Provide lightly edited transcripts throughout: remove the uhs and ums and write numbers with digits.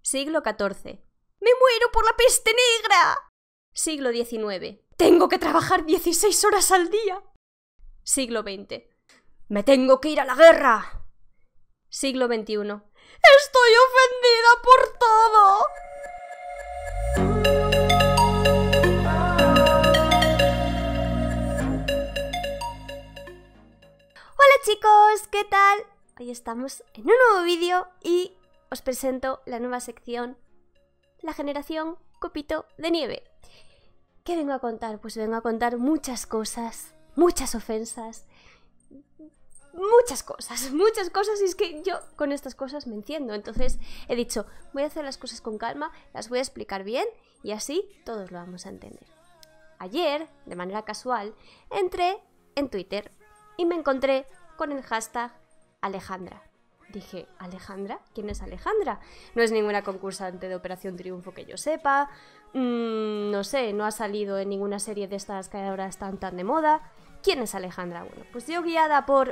Siglo XIV. ¡Me muero por la peste negra! Siglo XIX. Tengo que trabajar 16 horas al día. Siglo XX. ¡Me tengo que ir a la guerra! Siglo XXI. ¡Estoy ofendida por todo! Hola chicos, ¿qué tal? Hoy estamos en un nuevo vídeo y os presento la nueva sección, la generación Copito de Nieve. ¿Qué vengo a contar? Pues vengo a contar muchas cosas, muchas ofensas, muchas cosas, y es que yo con estas cosas me enciendo. Entonces he dicho, voy a hacer las cosas con calma, las voy a explicar bien y así todos lo vamos a entender. Ayer, de manera casual, entré en Twitter y me encontré con el hashtag Alejandra. Dije, ¿Alejandra? ¿Quién es Alejandra? No es ninguna concursante de Operación Triunfo que yo sepa. No sé, no ha salido en ninguna serie de estas que ahora están tan de moda. ¿Quién es Alejandra? Bueno, pues yo guiada por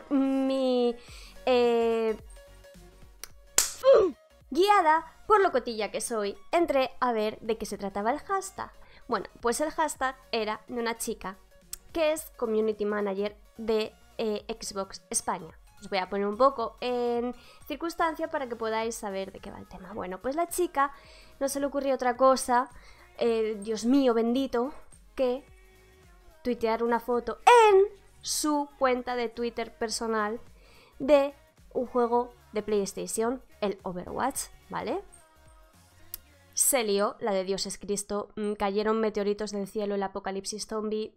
guiada por lo cotilla que soy, entré a ver de qué se trataba el hashtag. Bueno, pues el hashtag era de una chica que es Community Manager de Xbox España. Os voy a poner un poco en circunstancia para que podáis saber de qué va el tema. Bueno, pues la chica no se le ocurrió otra cosa, Dios mío bendito, que tuitear una foto en su cuenta de Twitter personal de un juego de PlayStation, el Overwatch, ¿vale? Se lió, la de Dios es Cristo, cayeron meteoritos del cielo, el apocalipsis zombie.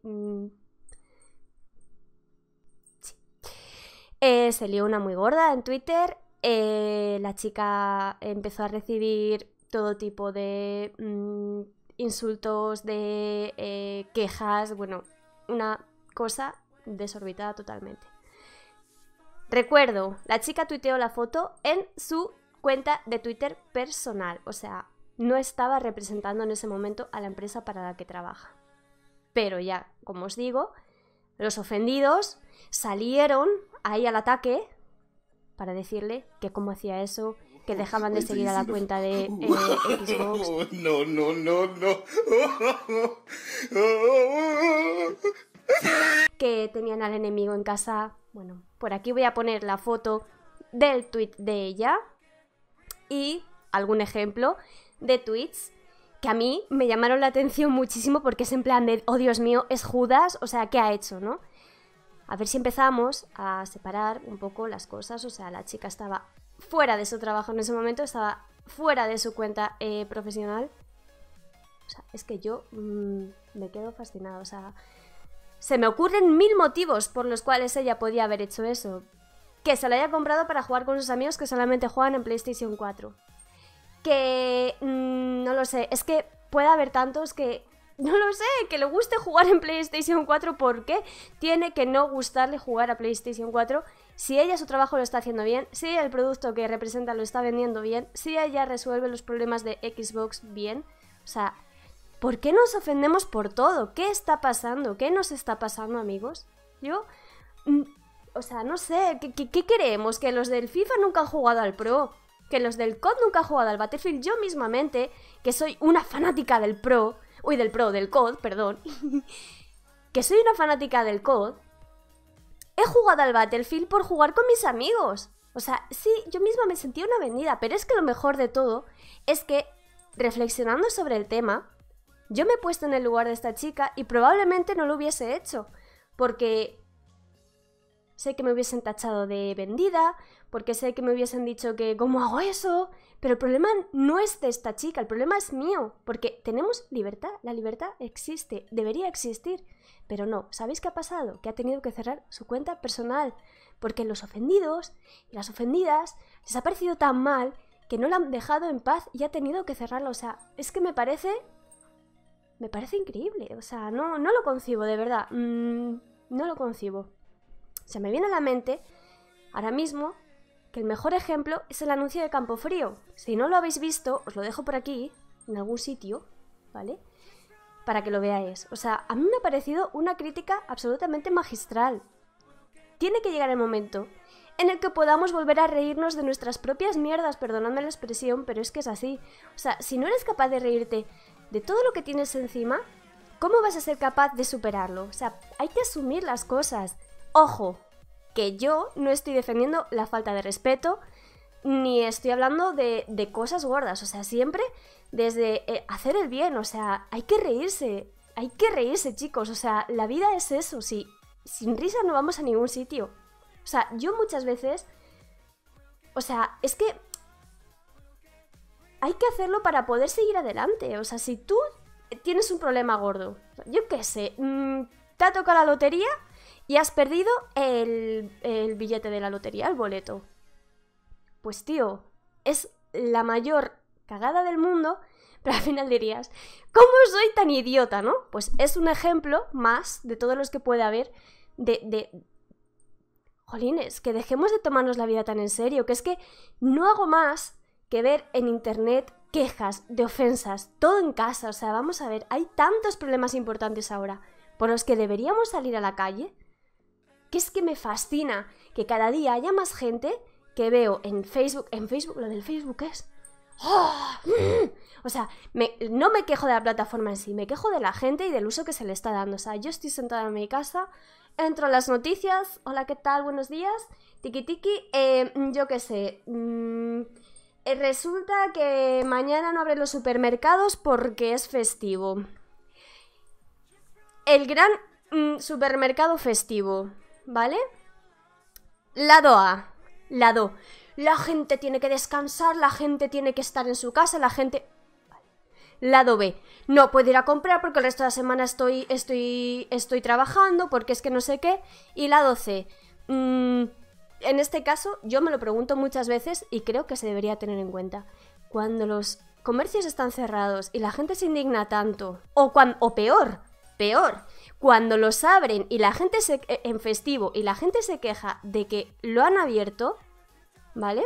Se lió una muy gorda en Twitter. La chica empezó a recibir todo tipo de insultos, de quejas, bueno, una cosa desorbitada totalmente. Recuerdo, la chica tuiteó la foto en su cuenta de Twitter personal, o sea, no estaba representando en ese momento a la empresa para la que trabaja. Pero ya, como os digo, los ofendidos salieron ahí al ataque para decirle que cómo hacía eso, que dejaban de seguir a la cuenta de Xbox. No. Que tenían al enemigo en casa. Bueno, por aquí voy a poner la foto del tweet de ella y algún ejemplo de tweets que a mí me llamaron la atención muchísimo porque es en plan de, oh Dios mío, es Judas, o sea, ¿qué ha hecho, no? A ver si empezamos a separar un poco las cosas. O sea, la chica estaba fuera de su trabajo en ese momento, estaba fuera de su cuenta profesional. O sea, es que yo me quedo fascinada. O sea, se me ocurren 1000 motivos por los cuales ella podía haber hecho eso. Que se la haya comprado para jugar con sus amigos que solamente juegan en PlayStation 4. Que no lo sé, es que puede haber tantos que... No lo sé, que le guste jugar en PlayStation 4, ¿por qué tiene que no gustarle jugar a PlayStation 4? Si ella su trabajo lo está haciendo bien, si el producto que representa lo está vendiendo bien, si ella resuelve los problemas de Xbox bien, o sea, ¿por qué nos ofendemos por todo? ¿Qué está pasando? ¿Qué nos está pasando, amigos? Yo, o sea, no sé, ¿qué queremos? ¿Que los del FIFA nunca han jugado al Pro? ¿Que los del COD nunca han jugado al Battlefield? Yo mismamente, que soy una fanática del Pro... Uy, del COD, perdón. Que soy una fanática del COD. He jugado al Battlefield por jugar con mis amigos. O sea, sí, yo misma me sentía una vendida. Pero es que lo mejor de todo es que, reflexionando sobre el tema, yo me he puesto en el lugar de esta chica y probablemente no lo hubiese hecho. Porque sé que me hubiesen tachado de vendida, porque sé que me hubiesen dicho que ¿cómo hago eso? Pero el problema no es de esta chica, el problema es mío, porque tenemos libertad, la libertad existe, debería existir, pero no. ¿Sabéis qué ha pasado? Que ha tenido que cerrar su cuenta personal, porque los ofendidos y las ofendidas les ha parecido tan mal que no la han dejado en paz y ha tenido que cerrarla. O sea, es que me parece increíble, o sea, no lo concibo, de verdad, no lo concibo. Se me viene a la mente, ahora mismo, que el mejor ejemplo es el anuncio de Campofrío. Si no lo habéis visto, os lo dejo por aquí, en algún sitio, ¿vale? Para que lo veáis. O sea, a mí me ha parecido una crítica absolutamente magistral. Tiene que llegar el momento en el que podamos volver a reírnos de nuestras propias mierdas, perdonadme la expresión, pero es que es así. O sea, si no eres capaz de reírte de todo lo que tienes encima, ¿cómo vas a ser capaz de superarlo? O sea, hay que asumir las cosas. Ojo, que yo no estoy defendiendo la falta de respeto, ni estoy hablando de cosas gordas. O sea, siempre desde hacer el bien. O sea, hay que reírse, chicos. O sea, la vida es eso, sí. Sin risa no vamos a ningún sitio. O sea, yo muchas veces... O sea, es que... hay que hacerlo para poder seguir adelante. O sea, si tú tienes un problema gordo, yo qué sé, te ha tocado la lotería y has perdido el billete de la lotería, el boleto. Pues tío, es la mayor cagada del mundo, pero al final dirías, ¿cómo soy tan idiota, no? Pues es un ejemplo más de todos los que puede haber Jolines, que dejemos de tomarnos la vida tan en serio, que es que no hago más que ver en internet quejas de ofensas, todo en casa. O sea, vamos a ver, hay tantos problemas importantes ahora por los que deberíamos salir a la calle, que es que me fascina que cada día haya más gente que veo en Facebook. En Facebook, lo del Facebook es... ¡Oh! O sea, no me quejo de la plataforma en sí, me quejo de la gente y del uso que se le está dando. O sea, yo estoy sentada en mi casa, entro a las noticias, hola, ¿qué tal? Buenos días, tiki tiki, yo qué sé, resulta que mañana no abren los supermercados porque es festivo. El gran supermercado festivo, ¿vale? Lado A, lado. La gente tiene que descansar, la gente tiene que estar en su casa, la gente... Lado B, no puedo ir a comprar porque el resto de la semana estoy trabajando, porque es que no sé qué. Y lado C, en este caso yo me lo pregunto muchas veces y creo que se debería tener en cuenta. Cuando los comercios están cerrados y la gente se indigna tanto, o peor, cuando los abren y la gente en festivo y la gente se queja de que lo han abierto, ¿vale?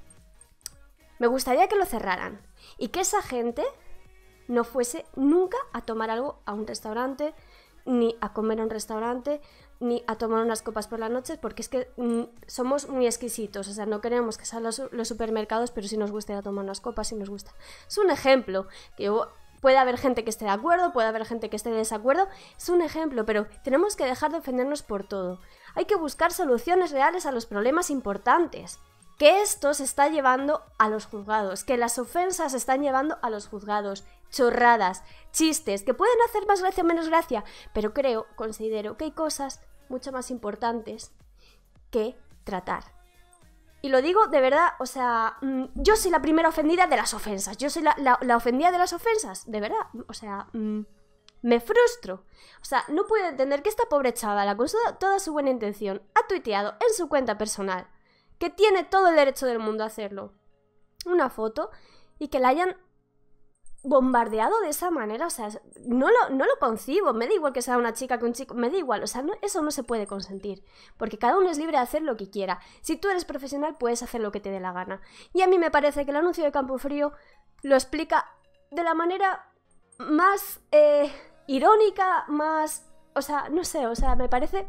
Me gustaría que lo cerraran y que esa gente no fuese nunca a tomar algo a un restaurante, ni a comer a un restaurante, ni a tomar unas copas por las noches, porque es que somos muy exquisitos. O sea, no queremos que sean los supermercados, pero sí nos gusta ir a tomar unas copas, sí nos gusta. Es un ejemplo, que puede haber gente que esté de acuerdo, puede haber gente que esté de desacuerdo, es un ejemplo, pero tenemos que dejar de ofendernos por todo. Hay que buscar soluciones reales a los problemas importantes. Que esto se está llevando a los juzgados, que las ofensas se están llevando a los juzgados, chorradas, chistes, que pueden hacer más gracia o menos gracia, pero considero que hay cosas mucho más importantes que tratar. Y lo digo de verdad, o sea, yo soy la primera ofendida de las ofensas, yo soy la ofendida de las ofensas, de verdad, o sea, me frustro. O sea, no puedo entender que esta pobre chavala, con toda su buena intención, ha tuiteado en su cuenta personal, que tiene todo el derecho del mundo a hacerlo, una foto, y que la hayan bombardeado de esa manera. O sea, no lo concibo. Me da igual que sea una chica que un chico, me da igual. O sea, eso no se puede consentir, porque cada uno es libre de hacer lo que quiera. Si tú eres profesional, puedes hacer lo que te dé la gana. Y a mí me parece que el anuncio de Campofrío lo explica de la manera más irónica, más... O sea, no sé, o sea, me parece...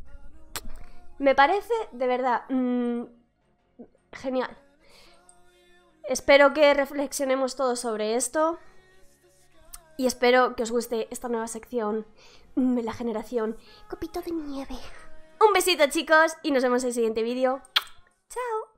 Me parece, de verdad... genial. Espero que reflexionemos todos sobre esto y espero que os guste esta nueva sección, la generación Copito de Nieve. Un besito, chicos, y nos vemos en el siguiente vídeo. ¡Chao!